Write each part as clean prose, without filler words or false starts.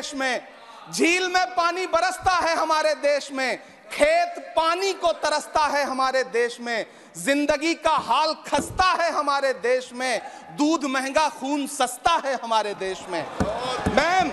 देश में, झील में पानी बरसता है हमारे देश में, खेत पानी को तरसता है हमारे देश में, जिंदगी का हाल खस्ता है हमारे देश में, दूध महंगा खून सस्ता है हमारे देश में। मैम,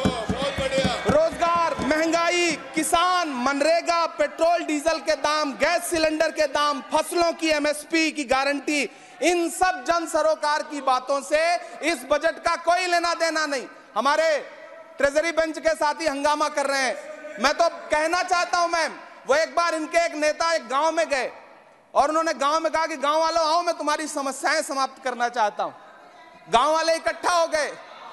रोजगार, महंगाई, किसान, मनरेगा, पेट्रोल डीजल के दाम, गैस सिलेंडर के दाम, फसलों की एमएसपी की गारंटी, इन सब जन सरोकार की बातों से इस बजट का कोई लेना देना नहीं। हमारे ट्रेजरी बेंच के साथी हंगामा कर रहे हैं। मैं तो कहना चाहता हूं मैम, वो एक बार इनके एक नेता एक गांव में गए और उन्होंने गांव में कहा कि गांव वालों आओ, मैं तुम्हारी समस्याएं समाप्त करना चाहता हूं। गांव वाले इकट्ठा हो गए।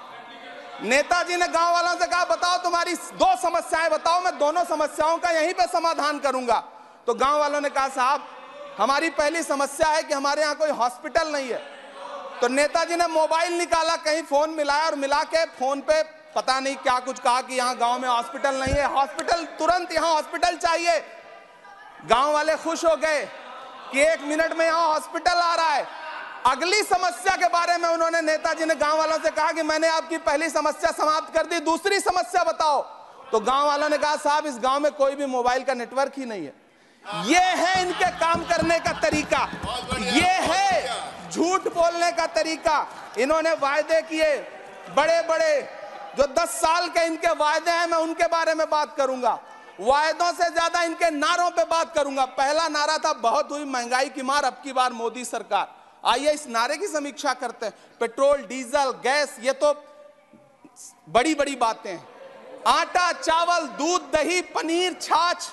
नेताजी ने गांव वालों से कहा, बताओ तुम्हारी 2 समस्याएं बताओ, मैं दोनों समस्याओं का यहीं पे समाधान करूंगा। तो गांव वालों ने कहा, साहब हमारी पहली समस्या है कि हमारे यहाँ कोई हॉस्पिटल नहीं है। तो नेताजी ने मोबाइल निकाला, कहीं फोन मिलाया और मिला के फोन पे पता नहीं क्या कुछ कहा कि यहाँ गांव में हॉस्पिटल नहीं है, हॉस्पिटल तुरंत, यहाँ हॉस्पिटल चाहिए। गांव वाले खुश हो गए कि 1 मिनट में यहाँ हॉस्पिटल आ रहा है। अगली समस्या के बारे में उन्होंने, नेताजी ने गांव वालों से कहा कि मैंने आपकी पहली समस्या समाप्त कर दी, दूसरी समस्या बताओ। तो गांव वालों ने कहा, साहब इस गांव में कोई भी मोबाइल का नेटवर्क ही नहीं है। ये है इनके काम करने का तरीका, ये है झूठ बोलने का तरीका। इन्होंने वायदे किए बड़े बड़े, जो 10 साल के इनके वायदे हैं, मैं उनके बारे में बात करूंगा। वायदों से ज्यादा इनके नारों पे बात करूंगा। पहला नारा था, बहुत हुई महंगाई की मार, अब की बार मोदी सरकार। आइए इस नारे की समीक्षा करते हैं। पेट्रोल, डीजल, गैस, ये तो बड़ी बड़ी बातें हैं। आटा, चावल, दूध, दही, पनीर, छाछ,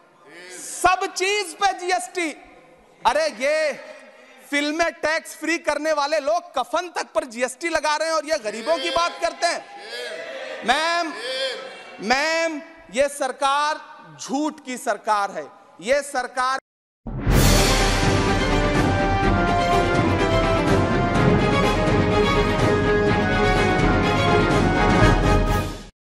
सब चीज पे जीएसटी। अरे ये फिल्में टैक्स फ्री करने वाले लोग कफन तक पर जीएसटी लगा रहे हैं और ये गरीबों की बात करते हैं। मैम, ये सरकार झूठ की सरकार है। ये सरकार